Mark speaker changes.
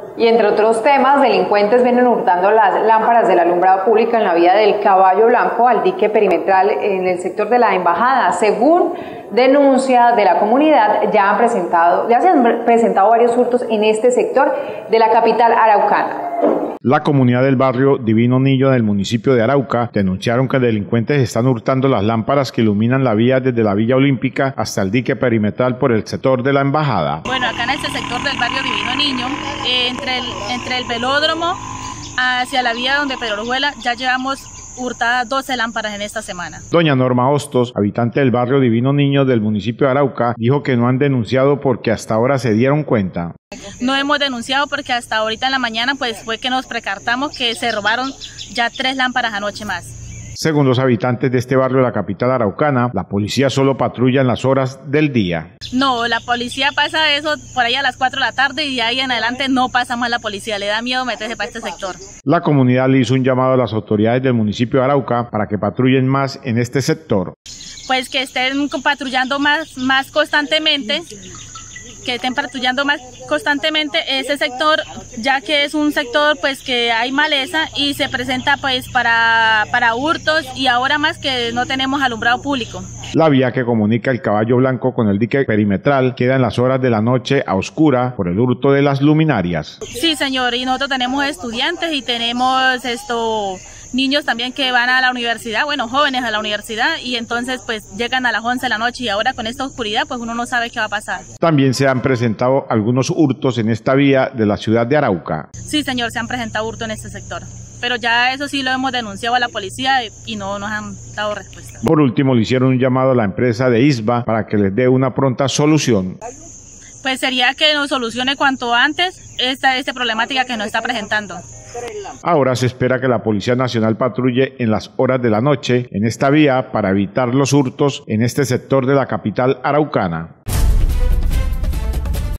Speaker 1: Y entre otros temas, delincuentes vienen hurtando las lámparas del alumbrado público en la vía del Caballo Blanco al dique perimetral en el sector de la Embajada. Según denuncia de la comunidad, ya se han presentado varios hurtos en este sector de la capital araucana.
Speaker 2: La comunidad del barrio Divino Niño del municipio de Arauca denunciaron que delincuentes están hurtando las lámparas que iluminan la vía desde la Villa Olímpica hasta el dique perimetral por el sector de la Embajada.
Speaker 3: Bueno, acá en este sector del barrio Divino Niño, entre el velódromo hacia la vía donde Pedro Orujuela, ya llevamos hurtadas 12 lámparas en esta semana.
Speaker 2: Doña Norma Hostos, habitante del barrio Divino Niño del municipio de Arauca, dijo que no han denunciado porque hasta ahora se dieron cuenta.
Speaker 3: No hemos denunciado porque hasta ahorita en la mañana pues fue que nos percatamos que se robaron ya 3 lámparas anoche más.
Speaker 2: Según los habitantes de este barrio de la capital araucana, la policía solo patrulla en las horas del día.
Speaker 3: No, la policía pasa eso por ahí a las 4 de la tarde y de ahí en adelante no pasa más la policía, le da miedo meterse para este sector.
Speaker 2: La comunidad le hizo un llamado a las autoridades del municipio de Arauca para que patrullen más en este sector.
Speaker 3: Pues que estén patrullando más constantemente. Ese sector, ya que es un sector pues que hay maleza y se presenta pues para hurtos y ahora más que no tenemos alumbrado público.
Speaker 2: La vía que comunica el Caballo Blanco con el dique perimetral queda en las horas de la noche a oscura por el hurto de las luminarias.
Speaker 3: Sí, señor, y nosotros tenemos estudiantes y tenemos niños también que van a la universidad, bueno, jóvenes a la universidad, y entonces pues llegan a las 11 de la noche y ahora con esta oscuridad pues uno no sabe qué va a pasar.
Speaker 2: También se han presentado algunos hurtos en esta vía de la ciudad de Arauca.
Speaker 3: Sí, señor, se han presentado hurtos en este sector, pero ya eso sí lo hemos denunciado a la policía y no nos han dado respuesta.
Speaker 2: Por último, le hicieron un llamado a la empresa de ISBA para que les dé una pronta solución.
Speaker 3: Pues sería que nos solucione cuanto antes esta problemática que nos está presentando.
Speaker 2: Ahora se espera que la Policía Nacional patrulle en las horas de la noche en esta vía para evitar los hurtos en este sector de la capital araucana.